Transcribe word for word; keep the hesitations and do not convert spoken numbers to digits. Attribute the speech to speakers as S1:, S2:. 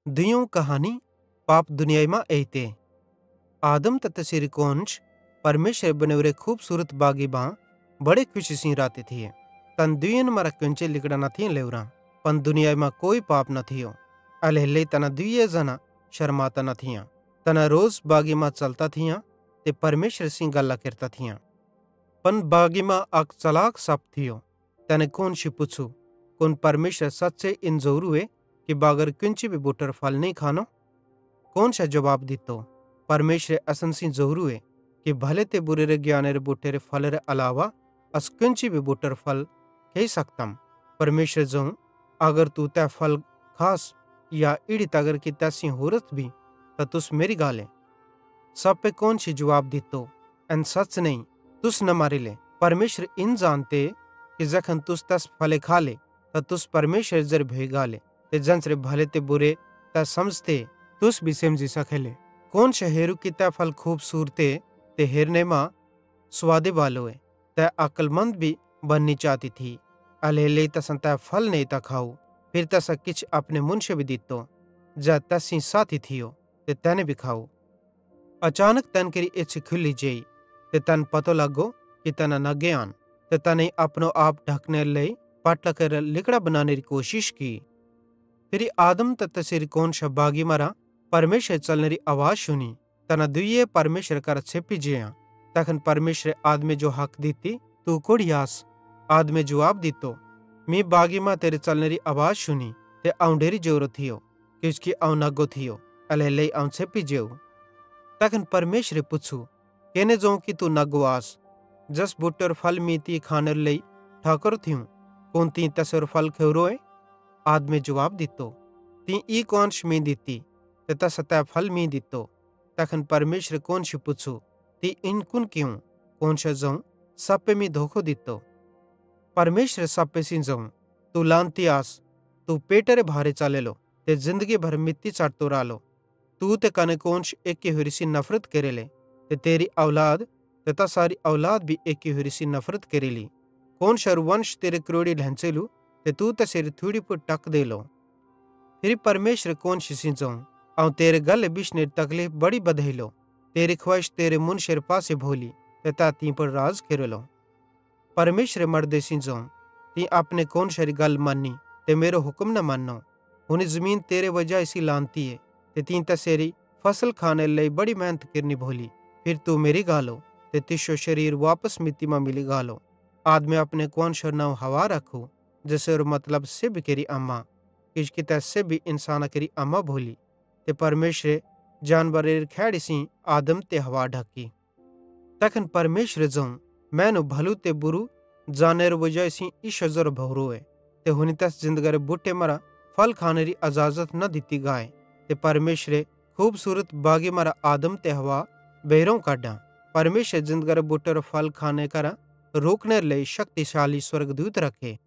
S1: दुइयों कहानी पाप दुनियाई मां एइते। आदम त तैसेरी कुआन्श परमेशरे बनेवरे खूबसूरत बागी मां बड़े खुशी सेइं रहते थिये। तैन दुइयन मरां केन्चे लिगड़ां न थियां लेवरां, पन दुनियाई मां कोई पाप न थियो। एल्हेरेलेइ तैना दुइये ज़ना शरमाता न थियां। तैना रोज़ बागी मां च़लता थियां ते परमेशरे सेइं गल्लां केरतां थियां। पन बागी मां अक च़लाक सप थियो। तैने कुआन्शी पुच़्छ़ू, कुन परमेशरे सच़्च़े इन ज़ोरूए कि बागारे केन्ची भी बुट्टेरो फल नईं खानो? कुआन्शा जवाब दित्तो, परमेशरे असन सेइं ज़ोरूए कि भले ते बुरेरे ज्ञानेरे बुट्टेरे फलेरे अलावा अस केन्ची भी बुट्टेरो फल खेइ सकतम। परमेशरे ज़ोवं, अगर तू तै फल खास या इड़ी तगर कि तैस सेइं होरस भी त तुस मेरि गाले। सप्पे कुआन्शी जवाब दित्तो, एन सच़ नईं, तुस न मरेले। परमेशर इन ज़ानते कि ज़ैखन तुस तैस फले खाले त तुस परमेशरेरे ज़ेरे भोइ गाले, ते ज़ेन्च़रे भले ते बुरे तै समझ़ते तुस भी सेमझ़ी सकेले। कुआन्शा हेरू कि तै फल खूबसूरते ते हेरने मां सुवादे बालोए। तै अक्लमन्द भी बन्नी चाती थी, एल्हेरेलेइ तैसां तै फल नेइतां खाव। फिरी तैसां किछ अपने मुन्शे भी दित्तो, ज़ै तैस सेइं साथी थियो, ते तैने भी खाव। अचानक तैन केरि एछ़्छ़ी खुल्ली जेई ते तैन पतो लगो कि तैना नग्गे आन, ते तैनेईं अपनो आप ढकनेरे लेइ पटलां केरां लिगड़ां बनानेरी कोशिश की। फिरी आदम त तैसेरी कुआन्शां बागी मरां परमेशरेरे च़लनेरी आवाज़ शुनी। तैना दुइये परमेशरे करां छ़ेप्पी जेआं। तैखन परमेशरे आदमे जो हक दित्ती, तू कोड़ि आस? आदमे जुवाब दित्तो, मीं बागी मां तेरे च़लनेरी आवाज़ शुनी ते अवं डेरि जोरो थियो, किजोकि अवं नग्गो थियो, एल्हेरेलेइ अवं छ़ेप्पी जेव। तैखन परमेशरे पुच़्छ़ू, केने ज़ोवं कि तू नग्गो आस? ज़ैस बुट्टेरो फल मीं तीं खानेरे लेइ ठाकोरो थियूं, कुन तीं तैसेरो फल खोरोए? आदमे जुवाब दित्तो, तीं ई कुआन्श मीं दित्ती ते तैसां तै फल मीं दित्तो। तैखन परमेशरे कुआन्शी पुच़्छ़ू, तीं इन कुन कियूं? कुआन्शा ज़ोवं, सप्पे मीं धोखो दित्तो। परमेशरे सप्पे सेइं ज़ोवं, तू लानती आस, तू पेटेरे भारे च़लेलो ते ज़िन्दगी भर मित्ती च़ढ़तो रालो। तू ते कने कुआन्श एक्की होरि सेइं नफरत केरेले, ते तेरी औलाद ते तैसारी औलाद भी एक्की होरि सेइं नफरत केरेली। कुआन्शरू वंश तेरे क्रोड़ी ढ्लेंच़ेलू ते तू तैसेरी थूड़ी पुड़ टक देलो। फिरी परमेशरे कुआन्शी सेइं ज़ोवं, अवं तेरे गल्ले बिशनेरी तकलीफ बड़ी बधेइलो। तेरी खुवैइश तेरे मुन्शेरे पासे भोली ते तै तीं पुड़ राज़ केरेलो। परमेशरे मड़दे सेइं ज़ोवं, तीं अपने कुआन्शरी गल मन्नी ते मेरो हुक्म न मन्नो। हुनी ज़मीन तेरे वजाई सेइं लानतीए, ते तीं तैसेरी फसल खानेरे लेइ बड़ी मेहनत केरनी भोली। फिरी तू मेरि गालो ते तिश्शो शरीर वापस मित्ती मां मिली गालो। आदमे अपने कुआन्शरू नवं हव्वा रखू, ज़ेसेरो मतलब सेब्भी केरि अम्मा, किजोकि तै सेब्भी इन्सानां केरि अम्मा भोली। ते परमेशरे जानवरेरी खैड़ी सेइं आदम ते हव्वा ढक्की। तैखन परमेशरे ज़ोवं, मैनू भलू ते बुरू ज़ान्नेरी वजाई सेइं इश्शो ज़ेरो भोरोए, ते हुनी तैस ज़िन्दगरे बुट्टे मरां फल खानेरी अज़ाज़त न दित्ती गाए। ते परमेशरे खूबसूरत बागी मरां आदम ते हव्वा बेइरोवं कढां। परमेशरे ज़िन्दगरे बुट्टेरो फल खाने करां रोकनेरे लेइ शक्तिशाली स्वर्गदूत रखे।